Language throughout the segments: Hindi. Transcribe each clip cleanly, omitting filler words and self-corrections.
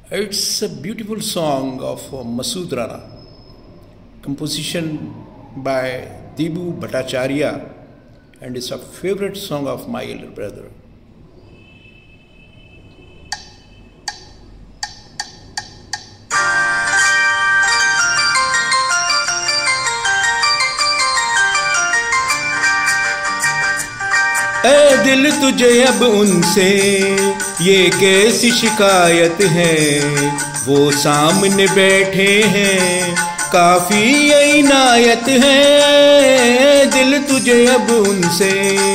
It's a beautiful song of Masood Rana, composition by Dibu Bhattacharya, and it's a favorite song of my elder brother. ऐ दिल तुझे अब उनसे ये कैसी शिकायत है, वो सामने बैठे हैं काफी इनायत है। दिल तुझे अब उनसे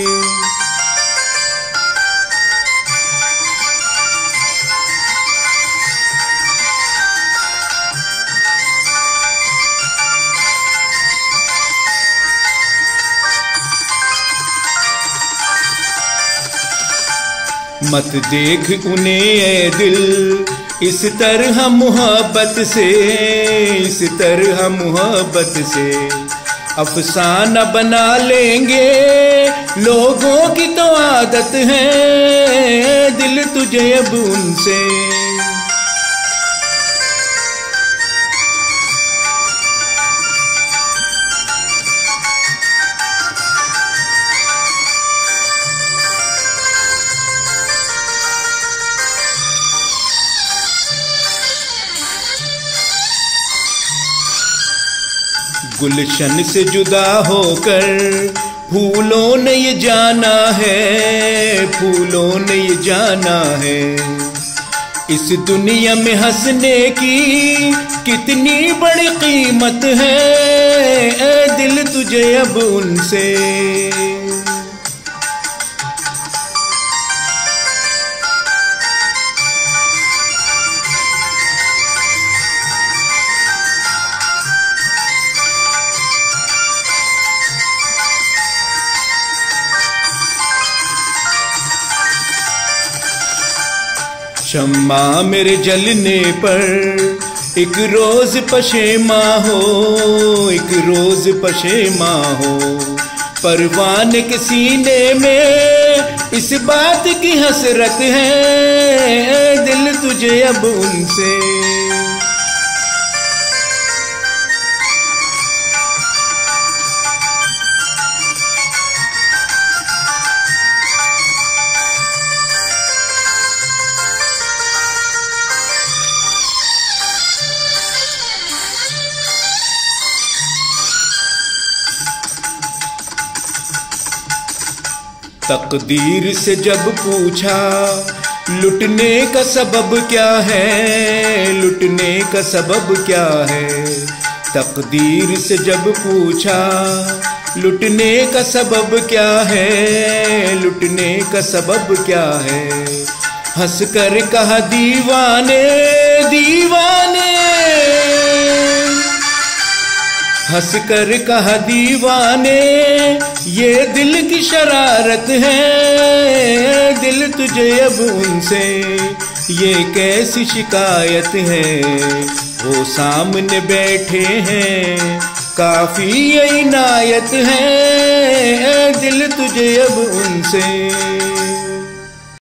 मत देख उन्हें ऐ दिल इस तरह मोहब्बत से, इस तरह मोहब्बत से अफसाना बना लेंगे, लोगों की तो आदत है। दिल तुझे अब उनसे गुलशन से जुदा होकर फूलों ने ये जाना है, फूलों ने ये जाना है इस दुनिया में हंसने की कितनी बड़ी कीमत है। ऐ दिल तुझे अब उनसे शम्मा मेरे जलने पर एक रोज पशेमा हो, एक रोज पशेमा हो। परवाने के सीने में इस बात की हसरत है। दिल तुझे अब उनसे तकदीर से जब पूछा लुटने का सबब क्या है, लुटने का सबब क्या है। तकदीर से जब पूछा लुटने का सबब क्या है, लुटने का सबब क्या है। हंस कर कहा दीवाने दीवाने, हंस कर कहा दीवाने ये दिल की शरारत है। दिल तुझे अब उनसे ये कैसी शिकायत है, वो सामने बैठे हैं काफी इनायत है। दिल तुझे अब उनसे